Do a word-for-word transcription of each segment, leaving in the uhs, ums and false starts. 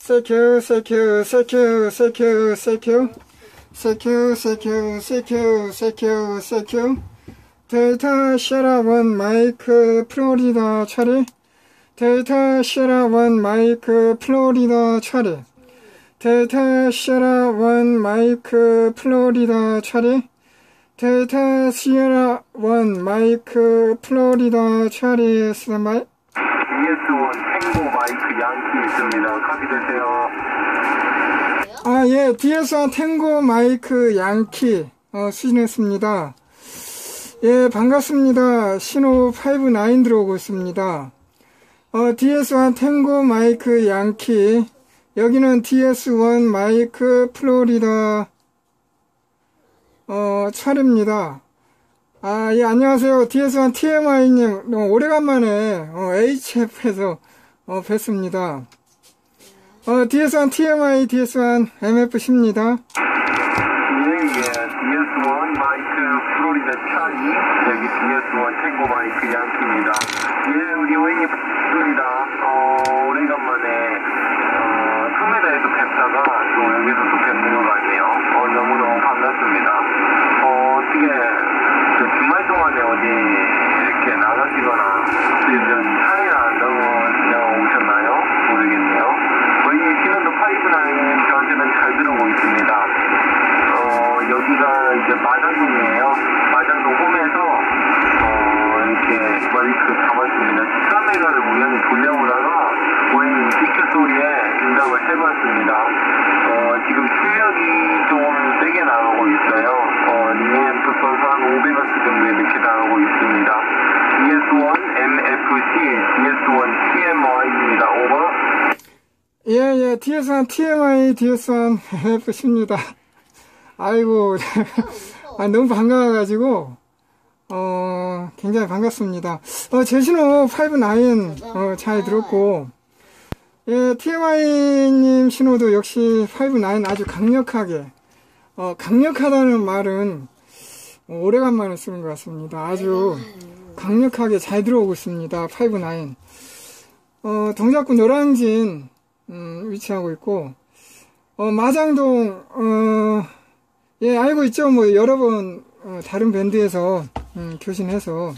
세큐 세큐 세큐 세큐 세큐 세큐 세큐 세큐 세큐 세큐 데이터 쉐라원 마이크 플로리다 처리 데이터 쉐라원 마이크 플로리다 처리 데이터 쉐라원 마이크 플로리다 처리 데이터 시에라원 마이크 플로리다 처리 스탠바이 디에스원 탱고 마이크 양키 있습니다. 카피되세요. 아, 예, 디에스원 탱고 마이크 양키 어, 수신했습니다. 예, 반갑습니다. 신호 오십구 들어오고 있습니다. 어, 디에스원 탱고 마이크 양키 여기는 디에스원 마이크 플로리다 어, 차례입니다. 아, 예, 안녕하세요. 디에스원 티엠아이님, 너무 오래간만에, 어, 에이치에프에서, 어, 뵀습니다. 어, 디에스원 티엠아이, 디에스원 엠에프씨입니다. 예, 예, 디에스원 마이크 플로리다 차리, 여기 디에스원 탱고 마이크 양키입니다. 예, 우리 오인님 반갑습니다. 어, 오래간만에, 어, 카메라에서 뵙다가 또 여기서 또 뵙는 것 같네요. 어, 너무너무 반갑습니다. 어, 어떻게, 그 주말 동안에 어디 이렇게 나가시거나 이런 차이나 너무 오셨나요? 모르겠네요. 저희 신호도 파이브나인 저한테는 잘 들어오고 있습니다. 어, 여기가 이제 마장동이에요. 마장동 홈에서 어, 이렇게 마이크 잡았습니다. 카메라를 우연히 돌려보다가 고객님 스피커 소리에 응답을 해봤습니다. 어, 지금 출력이 좀 세게 나가고 있어요. 어, 리니엠프 써서 한 오백 와트 정도 이렇게 나가고 있습니다. 디에스원 엠에프씨, 디에스원 티엠아이입니다. 오버. 예, 예, 디에스원 티엠아이, 디에스원 엠에프씨입니다. 아이고, 아, 너무 반가워가지고, 어, 굉장히 반갑습니다. 어, 제 신호 오십구, 어, 잘 들었고, 예, 티엠아이님 신호도 역시 오십구 아주 강력하게, 어, 강력하다는 말은 오래간만에 쓰는 것 같습니다. 아주 강력하게 잘 들어오고 있습니다. 오십구. 어, 동작구 노량진, 음, 위치하고 있고, 어, 마장동, 어, 예, 알고 있죠. 뭐, 여러 번, 어, 다른 밴드에서, 음, 교신해서.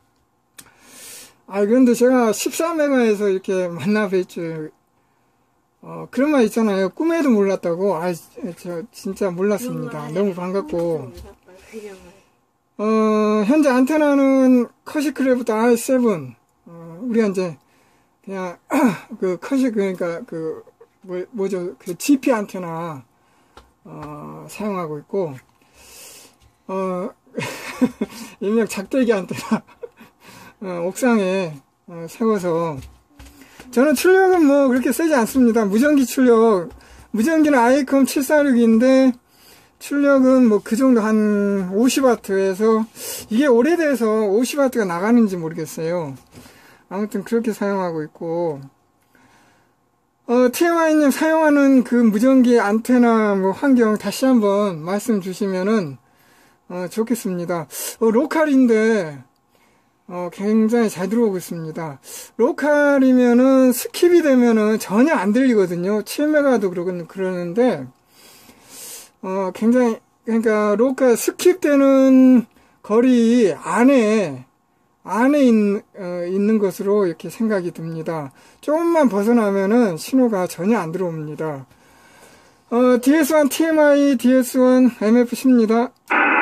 아, 그런데 제가 십사 메가에서 이렇게 만나 뵐 어, 그런 말 있잖아요. 꿈에도 몰랐다고. 아, 저, 진짜 몰랐습니다. 너무 반갑고. 어, 현재 안테나는 커시크래프트 알 세븐. 어, 우리가 이제, 그냥, 그, 커시, 그러니까, 그, 뭐, 뭐죠. 그, 지피 안테나, 어, 사용하고 있고, 어, 일명 작대기 안테나, 어, 옥상에, 어, 세워서, 저는 출력은 뭐 그렇게 세지 않습니다. 무전기 출력, 무전기는 아이컴 칠사육인데 출력은 뭐 그 정도 한 오십 와트에서 이게 오래돼서 오십 와트가 나가는지 모르겠어요. 아무튼 그렇게 사용하고 있고, 어, 티엠아이님 사용하는 그 무전기 안테나 뭐 환경 다시 한번 말씀 주시면은 어, 좋겠습니다. 어, 로컬인데 어, 굉장히 잘 들어오고 있습니다. 로컬이면은, 스킵이 되면은 전혀 안 들리거든요. 칠 메가도 그러건, 그러는데, 어, 굉장히, 그러니까, 로컬 스킵되는 거리 안에, 안에 있, 어, 있는 것으로 이렇게 생각이 듭니다. 조금만 벗어나면은 신호가 전혀 안 들어옵니다. 어, 디에스원 티엠아이, 디에스원 엠에프씨입니다.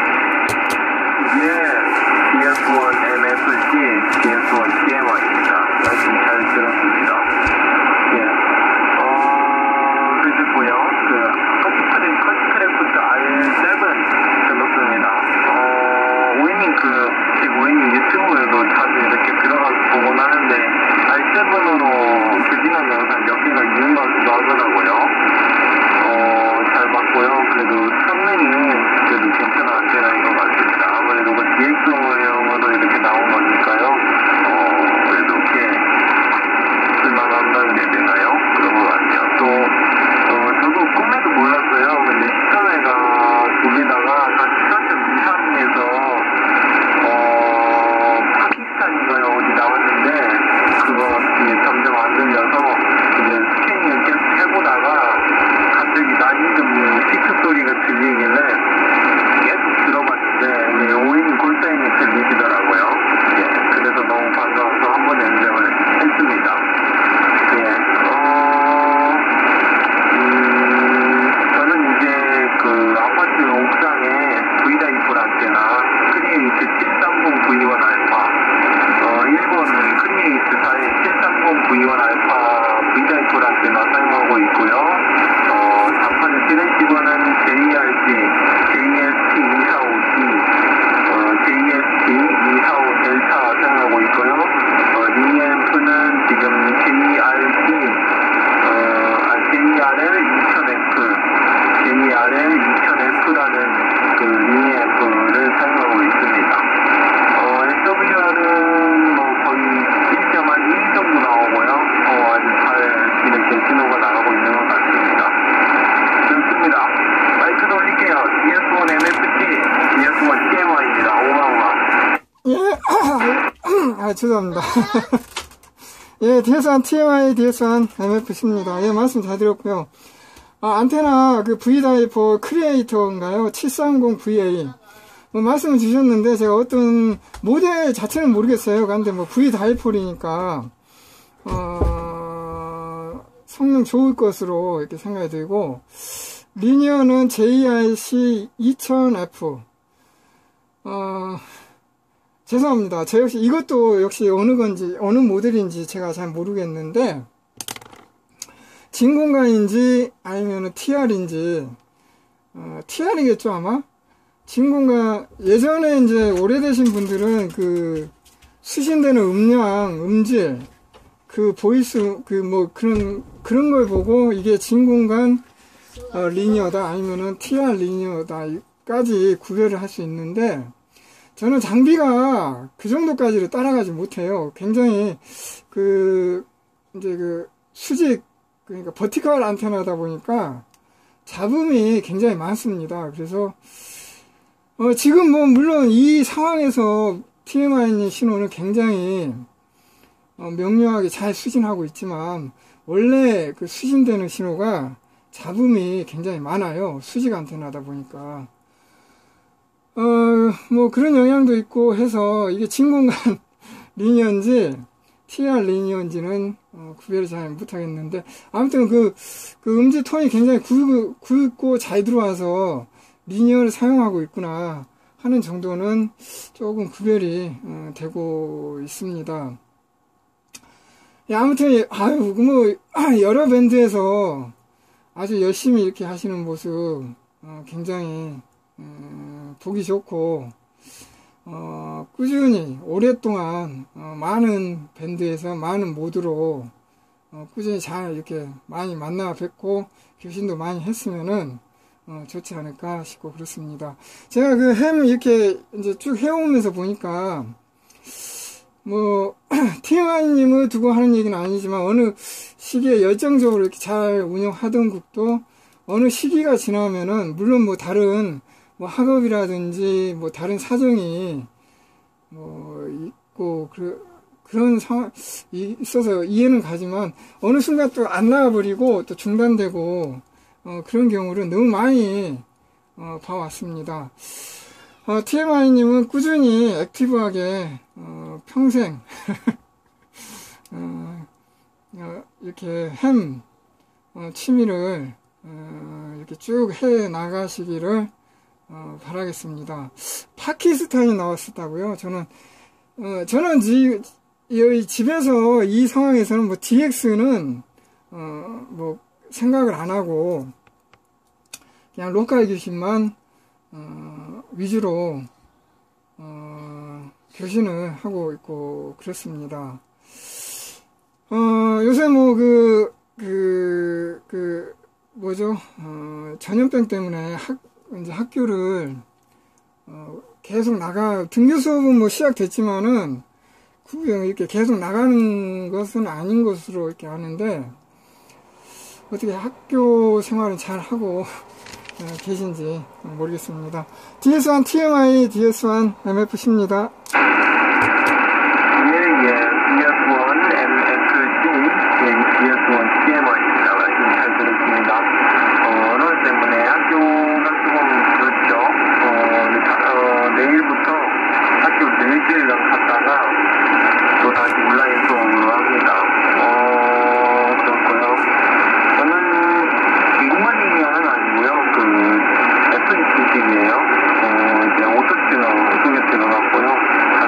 예, 디에스원 디에스원 티엠아이입니다. 말씀 잘 들었습니다. 예. 어, 그랬고요. 그, 커스크래, 커스크래프트 알 세븐 들었습니다. 어, 오이님 그, 지금 오이님 유튜브에도 자주 이렇게 들어가서 보곤 하는데, 알 세븐으로 교진한 영상 몇 개가 있는 것 같더라고요. 어, 잘 봤고요. 그래도 성능이 그래도 괜찮은 안테나인 것 같습니다. 아무래도 그 디엑스오형으로 이렇게 나온 거니까요. 어, 그래도 이렇게 아, 죄송합니다. 예, 디에스원 티엠아이 디에스원 엠에프씨입니다. 예, 말씀 잘 드렸고요. 아, 안테나 그 V다이포 크리에이터인가요? 칠백삼십 브이에이. 뭐 말씀을 주셨는데 제가 어떤 모델 자체는 모르겠어요. 근데 뭐 V다이폴이니까 어, 성능 좋을 것으로 이렇게 생각이 들고, 리니어는 제이아이씨 이천 에프. 어, 죄송합니다. 저 역시 이것도 역시 어느 건지 어느 모델인지 제가 잘 모르겠는데, 진공관인지 아니면 티알인지, 어, 티알이겠죠 아마. 진공관, 예전에 이제 오래되신 분들은 그 수신되는 음량, 음질, 그 보이스, 그 뭐 그런 그런 걸 보고 이게 진공관 어, 리니어다 아니면은 티알 리니어다까지 구별을 할 수 있는데, 저는 장비가 그 정도까지를 따라가지 못해요. 굉장히 그 이제 그 수직, 그러니까 버티컬 안테나다 보니까 잡음이 굉장히 많습니다. 그래서 어 지금 뭐 물론 이 상황에서 티엠아이 신호는 굉장히 어 명료하게 잘 수신하고 있지만, 원래 그 수신되는 신호가 잡음이 굉장히 많아요. 수직 안테나다 보니까. 어, 뭐 그런 영향도 있고 해서 이게 진공관 리니어인지 티알 리니어인지는 어, 구별을 잘 못하겠는데, 아무튼 그, 그 음질 톤이 굉장히 굵고, 굵고 잘 들어와서 리니어를 사용하고 있구나 하는 정도는 조금 구별이 어, 되고 있습니다. 예, 아무튼 아유 뭐 여러 밴드에서 아주 열심히 이렇게 하시는 모습 어, 굉장히 음, 보기 좋고, 어, 꾸준히 오랫동안 어, 많은 밴드에서 많은 모드로 어, 꾸준히 잘 이렇게 많이 만나 뵙고 교신도 많이 했으면은 어, 좋지 않을까 싶고 그렇습니다. 제가 그 햄 이렇게 이제 쭉 해오면서 보니까 뭐 티엠아이님을 두고 하는 얘기는 아니지만, 어느 시기에 열정적으로 이렇게 잘 운영하던 곡도 어느 시기가 지나면은, 물론 뭐 다른 뭐 학업이라든지 뭐 다른 사정이 뭐 있고 그 그런 상황 있어서 이해는 가지만, 어느 순간 또 안 나와버리고 또 중단되고 어, 그런 경우를 너무 많이 어, 봐왔습니다. 어, 티엠아이님은 꾸준히 액티브하게 어, 평생 어, 어, 이렇게 햄 어, 취미를 어, 이렇게 쭉 해 나가시기를 어, 바라겠습니다. 파키스탄이 나왔었다고요? 저는 어, 저는 지, 이, 집에서 이 상황에서는 뭐 디엑스는 어, 뭐 생각을 안 하고 그냥 로컬 교신만 어, 위주로 어, 교신을 하고 있고 그렇습니다. 어, 요새 뭐 그, 그, 그, 뭐죠? 어, 전염병 때문에 학, 이제 학교를 어, 계속 나가, 등교 수업은 뭐 시작됐지만은 이렇게 계속 나가는 것은 아닌 것으로 이렇게 아는데, 어떻게 학교 생활은 잘 하고 어, 계신지 모르겠습니다. 디에스원 티엠아이 디에스원 엠에프씨입니다. 예, 예. 디에스원 엠에프씨, 예, 디에스원 티엠아이입니다. 말씀 잘 들었습니다. 어, 언어 때문에 학교가 조금 그렇죠. 어, 다, 어, 내일부터 학교 네 시간 갔다가 또 다시 온라인 수업으로 합니다. 어, 그렇고요. 저는 미국만 리니어는 아니고요. 그 에프이씨식이에요. 어, 이제 오토튜너 속에 들어갔고요.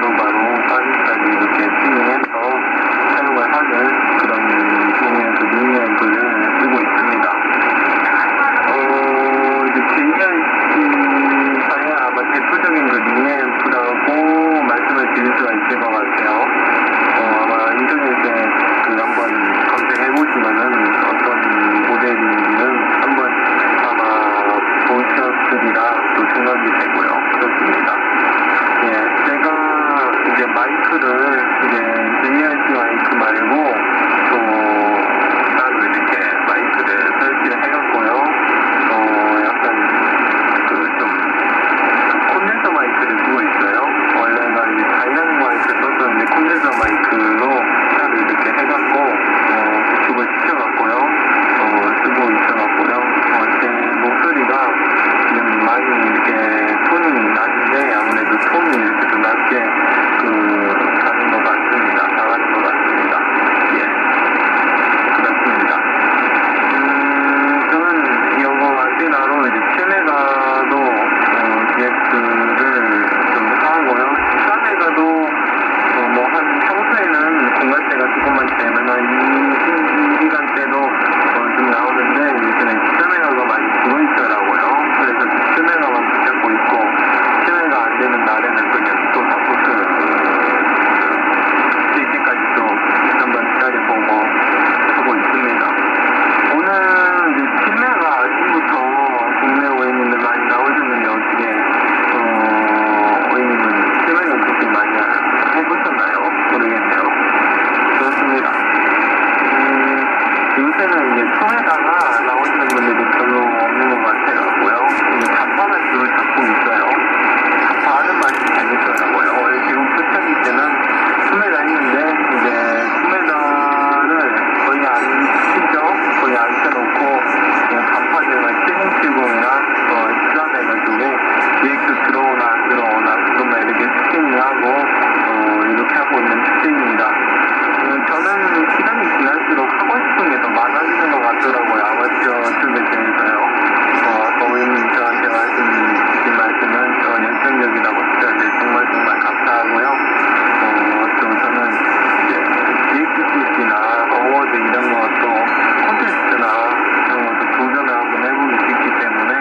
이게 통에다가 나오시는 분들이 별로 없는 것 같더라고요. 이 단판을 주로 잡고 있어요. 단판은 맛이 재밌더라고요. 원래 지금 초창기 때는 품에다 있는데 이제 품에다를 거의 안 치죠. 거의 안 켜놓고 그냥 단판을 칠공칠공이나 어, 시간해가지고 디엑스 들어오나 안 들어오나 그것만 이렇게 스캐닝하고 어, 이렇게 하고 있는 특징입니다. 음, 저는 시간이 지날수록 하고 싶은 게 더 많아지는 것 같더라고요. 아마추어 출배생에서요. 어, 아까 오인님 저한테 말씀 주신 말씀은 어, 열정적이라고 진짜 정말 정말 감사하고요. 어, 또 저는 이제 디엑스씨씨나 어워드 이런 것도 콘테스트나 그런 것도 도전을 한번 해보기 있기 때문에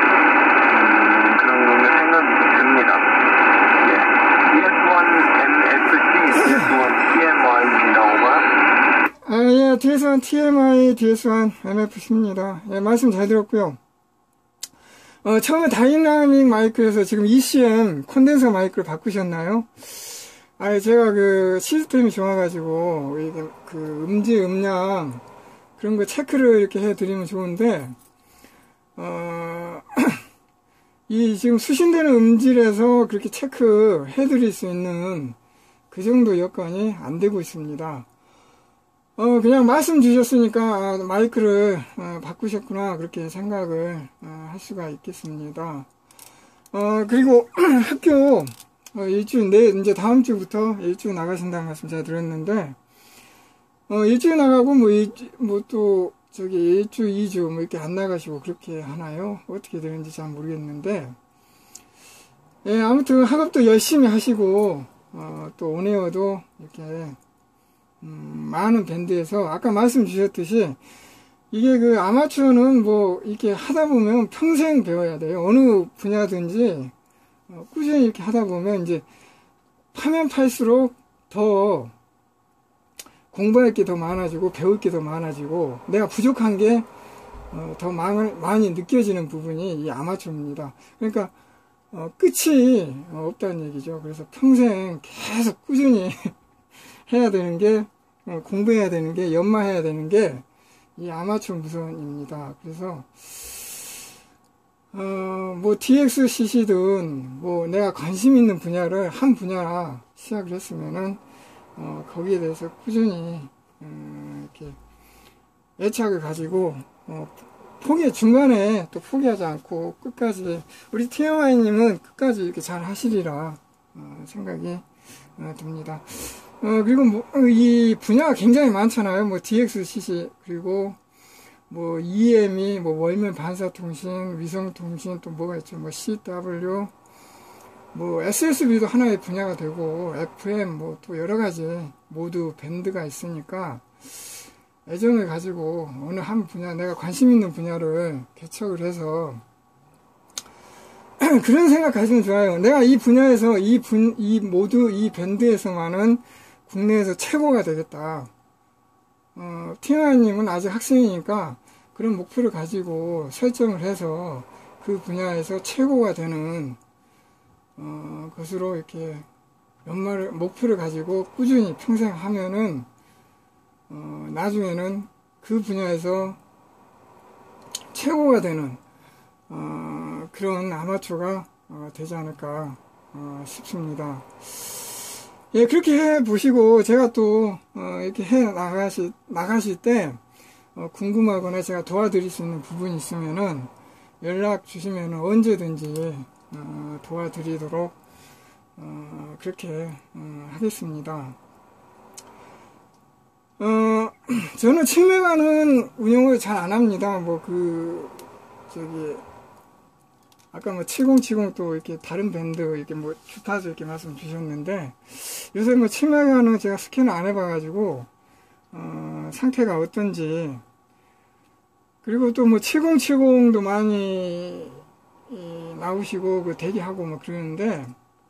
음, 그런 생각이 듭니다. 예. 디에스 원 엠에프씨, 디에스 원 티엠와이입니다. 오버. 아, 예, 디에스 원 티엠아이, 디에스 원 엠에프씨입니다. 예, 말씀 잘 들었고요. 어, 처음에 다이나믹 마이크에서 지금 이씨엠 콘덴서 마이크를 바꾸셨나요? 아, 제가 그 시스템이 좋아가지고, 이게 그 음질, 음량, 그런 거 체크를 이렇게 해드리면 좋은데, 어, 이 지금 수신되는 음질에서 그렇게 체크 해드릴 수 있는 그 정도 여건이 안 되고 있습니다. 어, 그냥 말씀 주셨으니까, 아, 마이크를, 어, 바꾸셨구나, 그렇게 생각을, 어, 할 수가 있겠습니다. 어, 그리고 학교, 어, 일주, 내, 이제 다음 주부터 일주 나가신다는 말씀 잘 들었는데, 어, 일주 나가고, 뭐, 일주, 뭐 또, 저기, 일주, 이주, 뭐, 이렇게 안 나가시고, 그렇게 하나요? 어떻게 되는지 잘 모르겠는데, 예, 아무튼 학업도 열심히 하시고, 어, 또 온에어도 이렇게, 음, 많은 밴드에서 아까 말씀 주셨듯이 이게 그 아마추어는 뭐 이렇게 하다 보면 평생 배워야 돼요. 어느 분야든지 어, 꾸준히 이렇게 하다 보면 이제 파면 팔수록 더 공부할 게 더 많아지고 배울 게 더 많아지고 내가 부족한 게 더 어, 많이 느껴지는 부분이 이 아마추어입니다. 그러니까 어, 끝이 없다는 얘기죠. 그래서 평생 계속 꾸준히 해야 되는 게, 어, 공부해야 되는 게, 연마해야 되는 게, 이 아마추어 무선입니다. 그래서, 어, 뭐, 디엑스씨씨든, 뭐, 내가 관심 있는 분야를 한 분야 시작을 했으면은, 어, 거기에 대해서 꾸준히, 어, 이렇게, 애착을 가지고, 어, 포기, 중간에 또 포기하지 않고, 끝까지, 우리 티엠아이님은 끝까지 이렇게 잘 하시리라, 어, 생각이, 어, 듭니다. 어, 그리고 뭐, 이 분야가 굉장히 많잖아요. 뭐, 디엑스씨씨, 그리고, 뭐, 이엠이, 뭐, 월면 반사통신, 위성통신, 또 뭐가 있죠. 뭐, 씨더블유, 뭐, 에스에스비도 하나의 분야가 되고, 에프엠, 뭐, 또 여러 가지, 모두 밴드가 있으니까, 애정을 가지고, 어느 한 분야, 내가 관심 있는 분야를 개척을 해서, 그런 생각 가지면 좋아요. 내가 이 분야에서, 이 분, 이 모두, 이 밴드에서만은, 국내에서 최고가 되겠다. 어, 티엠아이님은 아직 학생이니까 그런 목표를 가지고 설정을 해서 그 분야에서 최고가 되는 어, 것으로 이렇게 연말을 목표를 가지고 꾸준히 평생 하면은 어, 나중에는 그 분야에서 최고가 되는 어, 그런 아마추어가 어, 되지 않을까 어, 싶습니다. 예, 그렇게 해 보시고, 제가 또, 어, 이렇게 해 나가실, 나가실 때, 어, 궁금하거나 제가 도와드릴 수 있는 부분이 있으면은, 연락 주시면은 언제든지, 어, 도와드리도록, 어, 그렇게, 어, 하겠습니다. 어, 저는 칠메가는 운영을 잘 안 합니다. 뭐, 그, 저기, 아까 뭐 칠공칠공 또 이렇게 다른 밴드 이렇게 뭐 주파수 이렇게 말씀 주셨는데 요새 뭐 칠메가는 제가 스캔을 안 해봐가지고 어, 상태가 어떤지 그리고 또 뭐 칠공칠공도 많이 이, 나오시고 그 대기하고 뭐 그러는데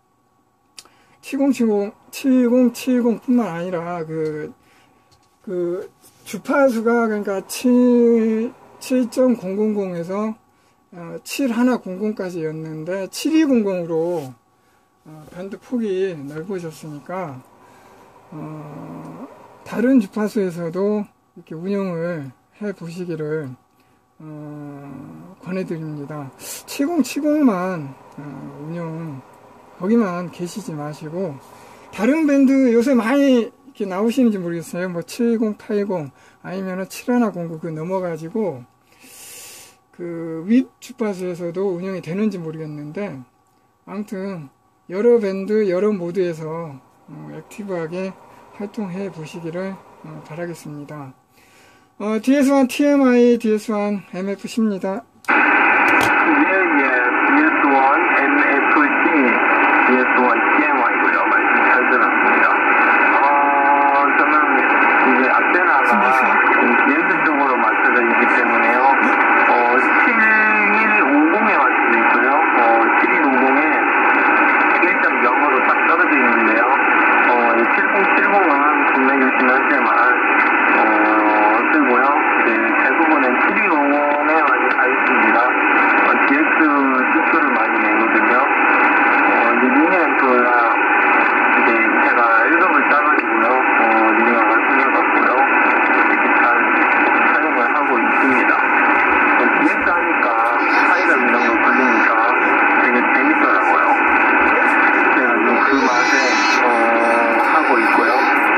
칠공칠공 칠공칠공 뿐만 아니라 그 그 주파수가 그러니까 칠 점 공공공에서 어, 칠천백까지였는데 칠천이백으로 어, 밴드 폭이 넓어졌으니까 어, 다른 주파수에서도 이렇게 운영을 해 보시기를 어, 권해드립니다. 칠공칠공만 어, 운영 거기만 계시지 마시고 다른 밴드 요새 많이 이렇게 나오시는지 모르겠어요. 뭐 칠공팔공 아니면은 칠일공구 그 넘어가지고 그 윗 주파수에서도 운영이 되는지 모르겠는데 아무튼 여러 밴드 여러 모드에서 어, 액티브하게 활동해 보시기를 어, 바라겠습니다. 어, 디에스원 티엠아이, 디에스원 엠에프씨입니다. 예, 예. 디에스원 엠에프씨, 디에스원 티엠아이고요. 말씀 잘 들었습니다. 어, 저는 이제 안테나가 디에스 쪽으로 맞춰져 있기 때문에요. 어, 칠일오공에 맞춰져 있고요. 어, 칠일오공에 일 점 영으로 딱 떨어져 있는데요. 어, 칠공칠공은 국내 교신할 때만 어, 쓰고요. 네, 대부분은 칠이오공에 많이 가 있습니다. 어, 디엑스 지수를 많이 내거든요. 어, 이제 미니앰프가 이제 제가 일 급을 따가지고요. 어, 리딩화가 생겨갖고요. 이렇게 잘 사용을 하고 있습니다. 어, 디엑스 하니까 파이럽 이런 거 걸리니까 되게 재밌더라고요. 그래가지고 그 맛에 어, 하고 있고요.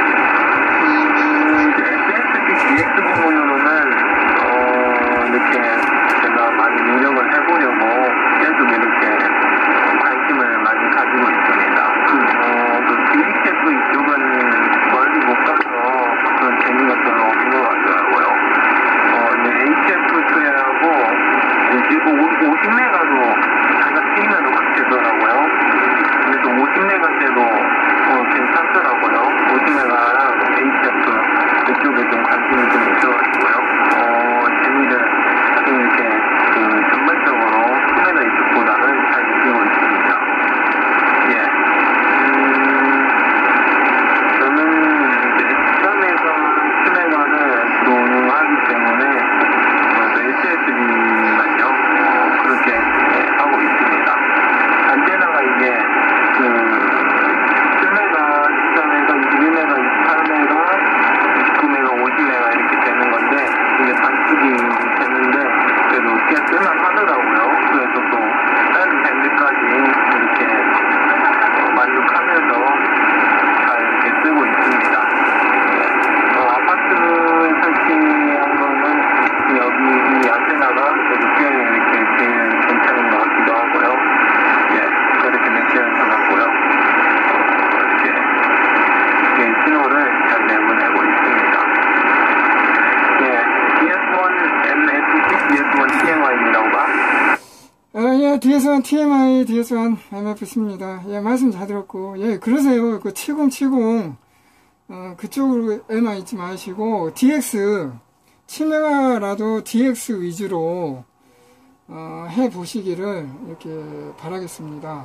디엑스 부분으로는 어, 이렇게 제가 많이 노력을 해보려고 계속 이렇게 관심을 많이 가지고 있습니다. 어, 그 디에이치에프 이쪽은 멀리 못 가서 그런 재미가 별로 없는 것 같더라고요. 어, 근데 에이치에프 이하고 오십 메가도 자기가 쓰이면 확 되더라고요. 그래서 오십 메가 때도 어, 괜찮더라고요. 오십 메가랑 에이치에프 이쪽에 좀 관심이 좀 있어가지고요. 어, 재미를 좀 이렇게, 그, 전반적으로 카메라 이쪽보다는 잘 느끼고 있습니다. 예. 음, 저는 이제 십삼 메가, 칠 메가를 주로 운영하기 때문에, 어, 에이치에스비만요, 어, 그렇게 네, 하고 있습니다. 안테나가 이게, 그, 칠 메가, 십삼 메가, 이십일 메가, 이십팔 메가, 이십구 메가, 오십 메가 이렇게 되는 건데 이게 단축이 되는데 그래도 꽤 쓸만하더라고요. 그래서 또 다른 밴드까지 이렇게 어, 만족하면서 잘 이렇게 쓰고 있습니다. 네. 어, 아파트에 설치한 거는 여기 이 안테나가 그래도 꽤 이렇게 제일 괜찮은 것 같기도 하고요. 예, 그렇게 매치해서 같고요. 어, 이렇게, 이렇게 신호를 잘 내보내고 있습니다. 예, 디에스원 엠에프씨, 디에스원 티엠아이입니다. 오바. 아, 예, 디에스원 티엠아이, 디에스원 엠에프씨입니다. 예, 말씀 잘 들었고, 예, 그러세요. 그 칠공칠공, 어, 그쪽으로에만 있지 마시고, 디엑스, 칠 메가라도 디엑스 위주로, 어, 해 보시기를 이렇게 바라겠습니다.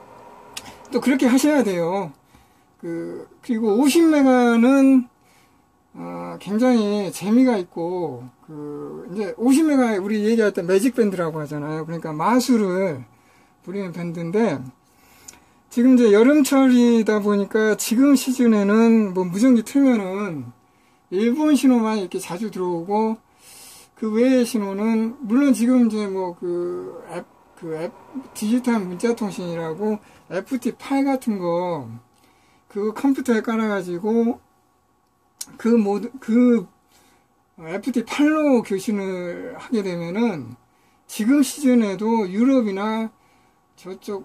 또 그렇게 하셔야 돼요. 그, 그리고 오십 메가는, 어, 굉장히 재미가 있고, 그, 이제 오십 메가 우리 얘기할 때 매직 밴드라고 하잖아요. 그러니까 마술을 부리는 밴드인데, 지금 이제 여름철이다 보니까 지금 시즌에는 뭐 무전기 틀면은 일본 신호만 이렇게 자주 들어오고, 그 외의 신호는, 물론 지금 이제 뭐 그 앱, 그 앱, 디지털 문자통신이라고 에프티 팔 같은 거, 그 컴퓨터에 깔아가지고 그 모드 그 에프티 팔로 교신을 하게 되면은 지금 시즌에도 유럽이나 저쪽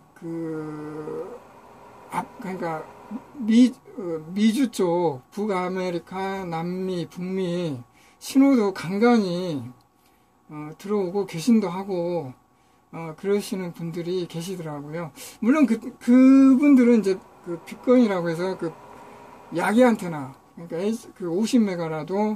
그 앞 그러니까 미 미주 쪽 북아메리카, 남미, 북미 신호도 간간히 어, 들어오고 교신도 하고 어, 그러시는 분들이 계시더라고요. 물론 그 그분들은 이제 그 빅건이라고 해서 그 야기 안테나, 그러니까 그 오십 메가라도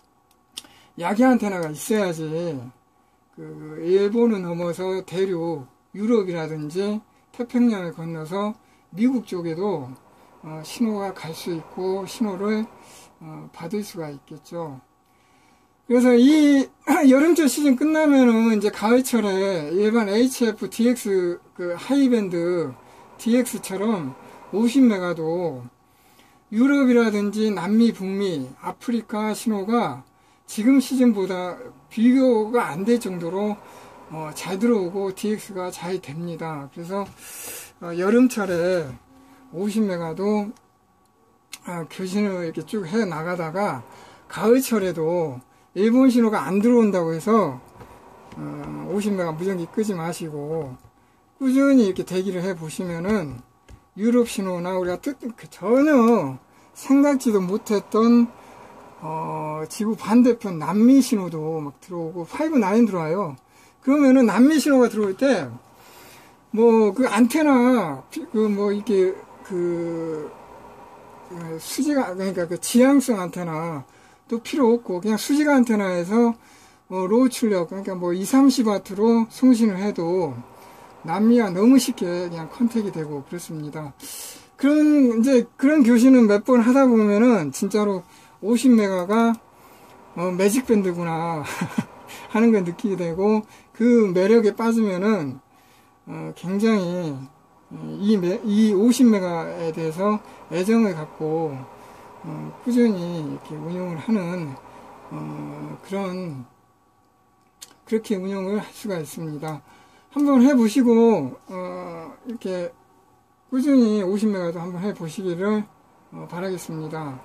야기 안테나가 있어야지 그 일본을 넘어서 대륙 유럽이라든지 태평양을 건너서 미국 쪽에도 어, 신호가 갈 수 있고 신호를 어, 받을 수가 있겠죠. 그래서 이 여름철 시즌 끝나면은 이제 가을철에 일반 에이치에프 디엑스 그 하이밴드 디엑스처럼 오십 메가도 유럽이라든지 남미, 북미, 아프리카 신호가 지금 시즌보다 비교가 안 될 정도로 어, 잘 들어오고 디엑스가 잘 됩니다. 그래서 어, 여름철에 오십 메가도 어, 교신을 이렇게 쭉 해 나가다가 가을철에도 일본 신호가 안 들어온다고 해서 어, 오십 메가 무전기 끄지 마시고 꾸준히 이렇게 대기를 해 보시면은 유럽 신호나 우리가 뜻, 전혀 생각지도 못했던 어, 지구 반대편 남미 신호도 막 들어오고 파이브 나인 들어와요. 그러면은 남미 신호가 들어올 때 뭐 그 안테나 그 뭐 이렇게 그 수지가 그러니까 그 지향성 안테나도 필요 없고 그냥 수지가 안테나에서 뭐 로우 출력 그러니까 뭐 이삼십 와트로 송신을 해도 남미와 너무 쉽게 그냥 컨택이 되고 그렇습니다. 그런 이제 그런 교신은 몇 번 하다 보면은 진짜로 오십 메가가 어, 매직 밴드구나 하는 걸 느끼게 되고 그 매력에 빠지면은 어, 굉장히 이, 매, 이 오십 메가에 대해서 애정을 갖고 어, 꾸준히 이렇게 운용을 하는 어, 그런 그렇게 운용을 할 수가 있습니다. 한번 해보시고 어, 이렇게 꾸준히 오십 메가도 한번 해보시기를 어, 바라겠습니다.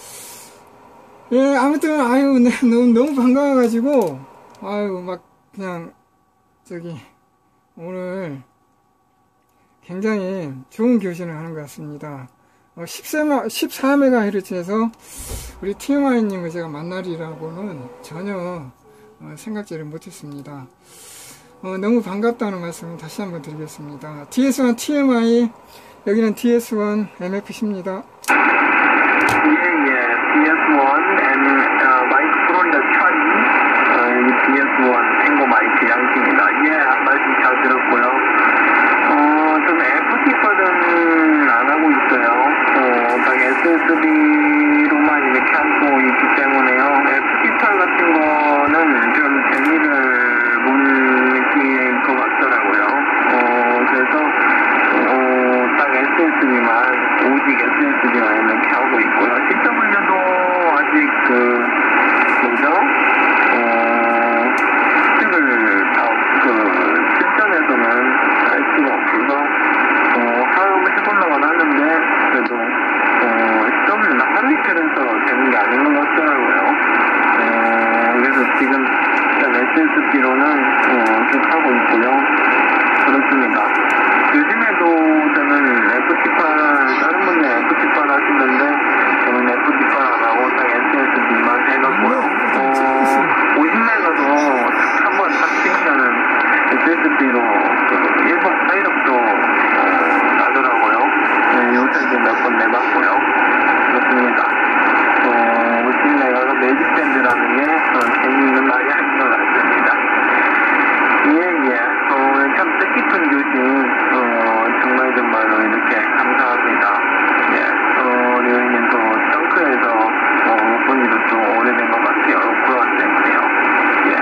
예, 아무튼 아유 네, 너무, 너무 반가워가지고 아유 막 그냥 저기 오늘 굉장히 좋은 교신을 하는 것 같습니다. 어, 십사 메가헤르츠에서 우리 티엠아이님을 제가 만나리라고는 전혀 어, 생각지를 못했습니다. 어, 너무 반갑다는 말씀을 다시 한번 드리겠습니다. 디에스원 티엠아이, 여기는 디에스원 엠에프씨입니다. 예예, 디에스원 and uh, 마이크 프로리다 차이, uh, 디에스원 탱고 마이크 양키입니다. 예, 말씀 잘 들었고요. 어, 좀 에프티8은 안 하고 있어요. 어, 딱 에스에스디로만 이렇게 하고 있기 때문에요. 에프티8 같은 거는 좀 재미를 못 느낄 것 같더라고요. 어, 그래서, 어, 딱 에스에스디만, 오직 에스에스디만 이렇게 하고 있고요. 씨더블유도 아직 그, 뭐죠? 어, 스틱을 다, 그, 실전에서는 할 수가 없어서, 어, 사용을 해보려고 하는데, 그래도, 어, 씨더블유는 하루 이틀에서 되는 게 아닌 것 같더라고요. 어, 그래서 지금, 에스에스디로는, 어, 쭉 하고 있고요. 그렇습니다. 요즘에도 저는 에프티팔, 다른 분들 에프티팔 하시는데, 저는 에프티팔 안 하고 딱 에스에스디만 해놓고요. 어, 오십 메가도 한번 딱 치면은 에스에스디로 그 일본 사이력도 어, 나더라고요. 네, 요새도 몇 번 내봤고요. 그렇습니다. 어, 오십 메가가 매직밴드라는 게 어, 재미있는 말이 아닌 것 같습니다. 예, 예. 어, 참 뜻깊은 교신, 어, 정말 정말로 이렇게 감사합니다. 예. 어, 류현님도 덩크에서, 어, 본인도 좀 오래된 것 같아요. 그런 때문에요. 예.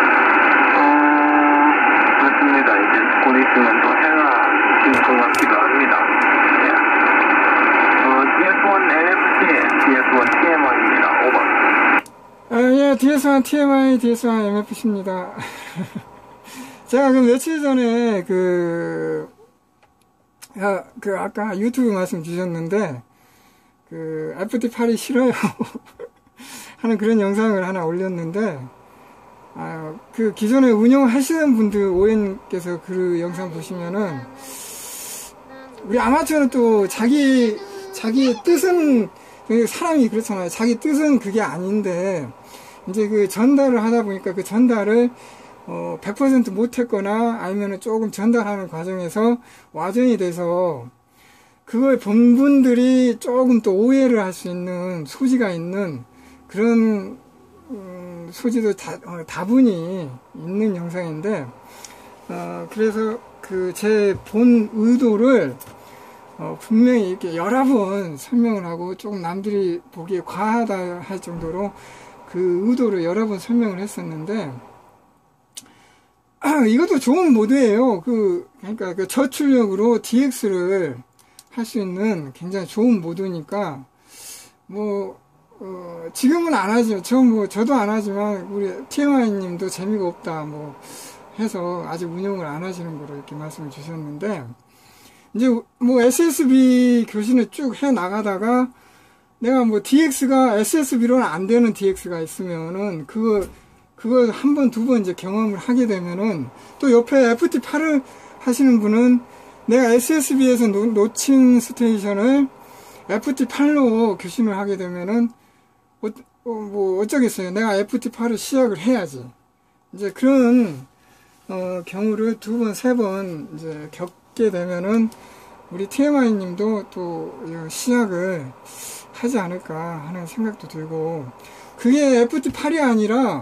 어, 그렇습니다. 이제 곧 있으면 또 해가 질 것 같기도 합니다. 예. 어, 디에스원 엠에프씨, 디에스원 티엠아이입니다. 오버. 아, 예, 디에스원 티엠아이, 디에스원 엠에프씨입니다. 제가 그 며칠 전에 그, 아, 그 아까 유튜브 말씀 주셨는데, 그 에프티팔이 싫어요 하는 그런 영상을 하나 올렸는데, 아, 그 기존에 운영하시는 분들 오엔께서 그 영상 보시면은 우리 아마추어는 또 자기 자기의 뜻은 사람이 그렇잖아요. 자기 뜻은 그게 아닌데 이제 그 전달을 하다 보니까 그 전달을 어, 백 퍼센트 못했거나 아니면 조금 전달하는 과정에서 와전이 돼서 그걸 본 분들이 조금 또 오해를 할 수 있는 소지가 있는 그런 음, 소지도 다, 어, 다분히 있는 영상인데 어, 그래서 그 제 본 의도를 어, 분명히 이렇게 여러 번 설명을 하고 조금 남들이 보기에 과하다 할 정도로 그 의도를 여러 번 설명을 했었는데 아, 이것도 좋은 모드예요. 그, 그러니까 그 저출력으로 디엑스를 할 수 있는 굉장히 좋은 모드니까, 뭐, 어, 지금은 안 하죠. 저 뭐, 저도 안 하지만, 우리 티엠아이 님도 재미가 없다, 뭐, 해서 아직 운영을 안 하시는 거로 이렇게 말씀을 주셨는데, 이제 뭐 에스에스비 교신을 쭉 해 나가다가, 내가 뭐 디엑스가 에스에스비로는 안 되는 디엑스가 있으면은, 그거, 그거 한 번, 두 번 이제 경험을 하게 되면은, 또 옆에 에프티 팔을 하시는 분은, 내가 에스에스비에서 놓, 놓친 스테이션을 에프티 팔로 교신을 하게 되면은, 어, 어, 뭐, 어쩌겠어요. 내가 에프티 팔을 시작을 해야지. 이제 그런, 어, 경우를 두 번, 세 번, 이제 겪게 되면은, 우리 티엠아이 님도 또 시작을 하지 않을까 하는 생각도 들고, 그게 에프티 팔이 아니라,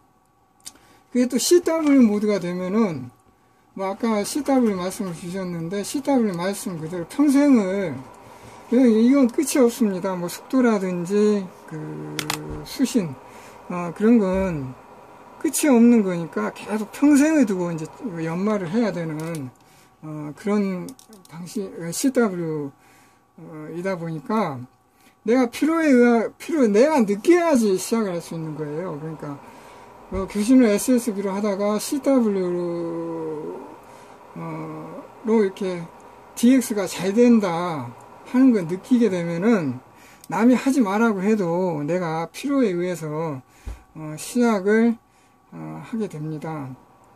그게 또 씨더블유 모드가 되면은, 뭐, 아까 씨더블유 말씀을 주셨는데, 씨더블유 말씀 그대로 평생을, 이건 끝이 없습니다. 뭐 속도라든지 그 수신 어, 그런 건 끝이 없는 거니까 계속 평생을 두고 이제 연말을 해야 되는 어, 그런 방식 씨더블유 어, 이다 보니까 내가 필요에 의해 필요 내가 느껴야지 시작을 할 수 있는 거예요. 그러니까 어, 교신을 에스에스비로 하다가 씨더블유로 어, 로 이렇게 디엑스가 잘 된다 하는 걸 느끼게 되면은 남이 하지 말라고 해도 내가 필요에 의해서 어, 시작을 어, 하게 됩니다.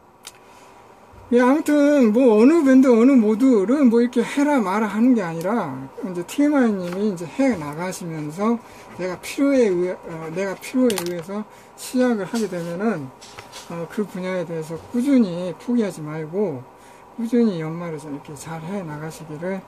예, 아무튼 뭐 어느 밴드 어느 모드를 뭐 이렇게 해라 마라 하는 게 아니라 이제 티엠아이 님이 이제 해 나가시면서 내가 필요에 의해 어, 내가 필요에 의해서 시작을 하게 되면은 어, 그 분야에 대해서 꾸준히 포기하지 말고 꾸준히 연말을 이렇게 잘 해 나가시기를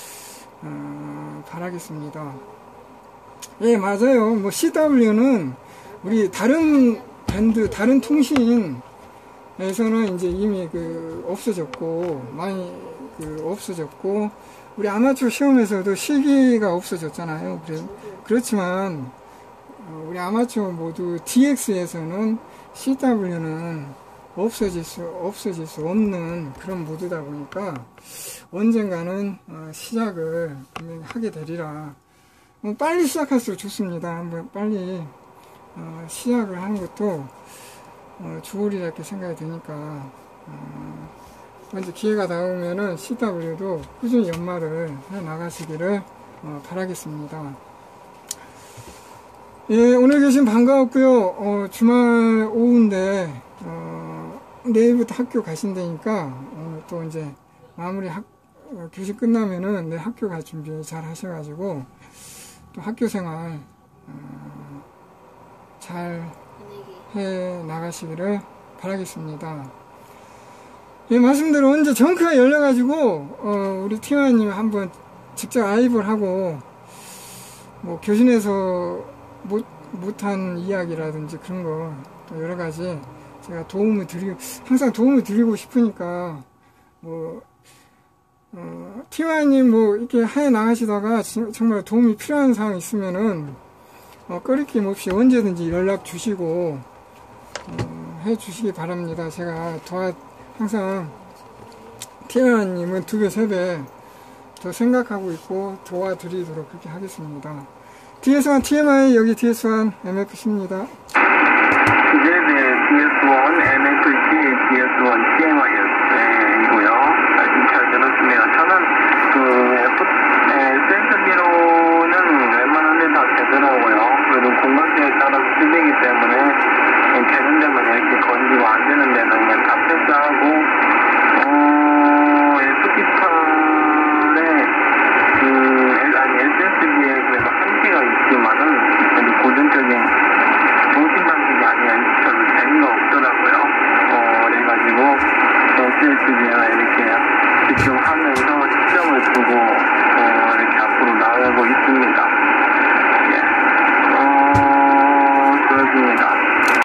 어, 바라겠습니다. 예, 맞아요. 뭐, 씨더블유는 우리 다른 밴드, 다른 통신에서는 이제 이미 그, 없어졌고, 많이 그, 없어졌고, 우리 아마추어 시험에서도 실기가 없어졌잖아요. 그래, 그렇지만, 우리 아마추어 모두 디엑스에서는 씨더블유는 없어질 수, 없어질 수 없는 그런 모드다 보니까 언젠가는 어, 시작을 분명히 하게 되리라. 뭐 빨리 시작할수록 좋습니다. 한번 빨리 어, 시작을 하는 것도 어, 좋으리라 이렇게 생각이 드니까 어, 먼저 기회가 나오면은 씨더블유도 꾸준히 연말을 해 나가시기를 어, 바라겠습니다. 예, 오늘 계신 반가웠고요. 어, 주말 오후인데 어, 내일부터 학교 가신다니까 어, 또 이제 마무리 학, 어, 교실 끝나면은 내 학교 갈 준비 잘 하셔가지고 또 학교 생활 어, 잘 해 나가시기를 바라겠습니다. 예, 말씀대로 언제 정크가 열려가지고 어, 우리 티엠아이님 한번 직접 아이브를 하고 뭐 교신에서 못, 못한 이야기라든지 그런 거 또 여러 가지 제가 도움을 드리고 항상 도움을 드리고 싶으니까 뭐 어, 티엠아이님 뭐 이렇게 해 나가시다가 지, 정말 도움이 필요한 사항 있으면은 어, 꺼리낌 없이 언제든지 연락 주시고 어, 해 주시기 바랍니다. 제가 도와 항상 티엠아이님은 두 배, 세 배 더 생각하고 있고 도와드리도록 그렇게 하겠습니다. 디에스원 티엠아이 여기 디에스원 엠에프씨입니다. 네네, 디에스원 엠에프씨, 디에스원 티엠아이이고요. 말씀 잘 들었으네요. 저는 그 에스에스비로는 웬만한 데 다 되더라고요. 그래도 공간대에 따라서 틀리기 때문에 되는 데만 이렇게 건지고 안 되는 데는 그냥 다 패스하고 어, 에프티팔에 그 아니 에스에스비에 그래도 한계가 있지만은 그래도 고전적인 모든 방식이 아니라 별로 재미가 없더라고요. 어, 그래가지고 에스에스비가 이렇게 집중하면서 시점을 두고 어, 이렇게 앞으로 나아가고 있습니다.